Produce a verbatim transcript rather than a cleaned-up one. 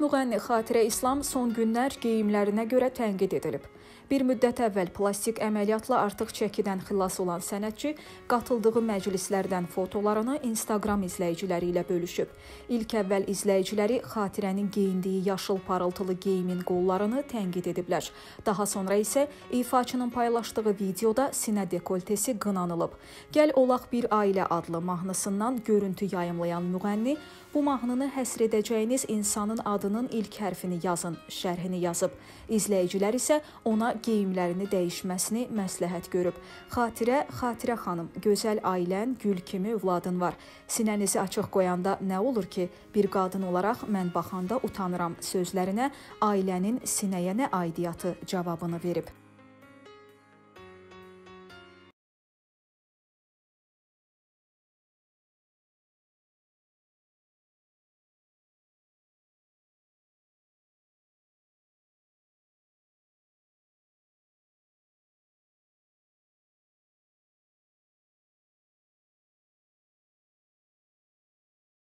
Müğənni Xatirə İslam son günlər geyimlərinə görə tənqid edilib. Bir müddət əvvəl plastik əməliyyatla artıq çəkidən xilas olan sənətçi qatıldığı məclislərdən fotolarını Instagram izləyiciləri ilə bölüşüb. İlk əvvəl izləyiciləri Xatirənin geyindiyi yaşıl parıltılı geyimin qollarını tənqid ediblər. Daha sonra isə ifaçının paylaşdığı videoda sinə dekoltesi qınanılıb. Gəl olaq bir ailə adlı mahnısından görüntü yayımlayan müğənni bu mahnını həsr edəcəyiniz insanın adının ilk hərfini yazın şərhini yazıb. İzləyicilər isə ona geyimlərini dəyişməsini məsləhət görüb. Xatirə, Xatirə xanım, gözəl ailən, gül kimi övladın var. Sinənizi açıq qoyanda nə olur ki, bir qadın olaraq mən baxanda utanıram sözlərinə ailənin sinəyə nə aidiyyatı cavabını verib.